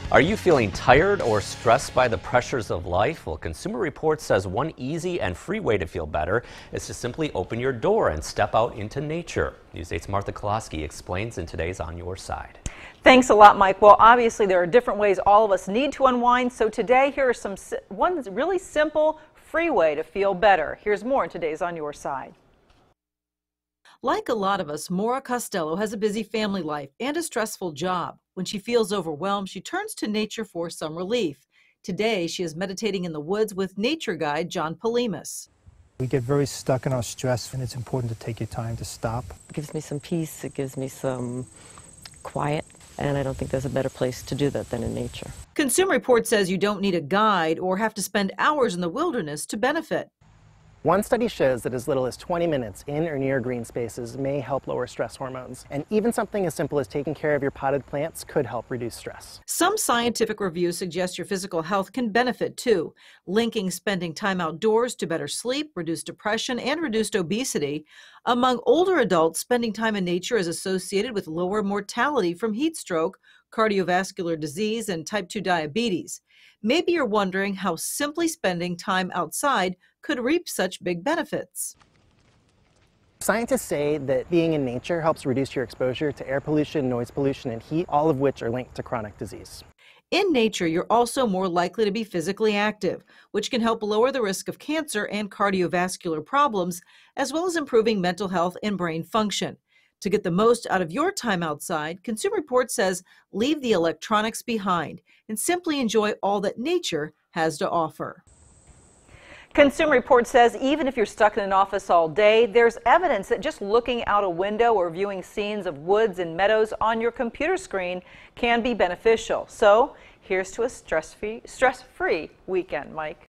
Are you feeling tired or stressed by the pressures of life? Well, Consumer Reports says one easy and free way to feel better is to simply open your door and step out into nature. News 8's Martha Koloski explains in today's On Your Side. Thanks a lot, Mike. Well, obviously there are different ways all of us need to unwind, so today here are one really simple, free way to feel better. Here's more in today's On Your Side. Like a lot of us, Maura Costello has a busy family life and a stressful job. When she feels overwhelmed, she turns to nature for some relief. Today, she is meditating in the woods with nature guide John Polimas. We get very stuck in our stress, and it's important to take your time to stop. It gives me some peace, it gives me some quiet, and I don't think there's a better place to do that than in nature. Consumer Reports says you don't need a guide or have to spend hours in the wilderness to benefit. One study shows that as little as 20 minutes in or near green spaces may help lower stress hormones. And even something as simple as taking care of your potted plants could help reduce stress. Some scientific reviews suggest your physical health can benefit too, linking spending time outdoors to better sleep, reduced depression, and reduced obesity. Among older adults, spending time in nature is associated with lower mortality from heat stroke, cardiovascular disease, and type 2 diabetes. Maybe you're wondering how simply spending time outside could reap such big benefits. Scientists say that being in nature helps reduce your exposure to air pollution, noise pollution, and heat, all of which are linked to chronic disease. In nature, you're also more likely to be physically active, which can help lower the risk of cancer and cardiovascular problems, as well as improving mental health and brain function. To get the most out of your time outside, Consumer Reports says leave the electronics behind and simply enjoy all that nature has to offer. Consumer Reports says even if you're stuck in an office all day, there's evidence that just looking out a window or viewing scenes of woods and meadows on your computer screen can be beneficial. So here's to a stress-free weekend, Mike.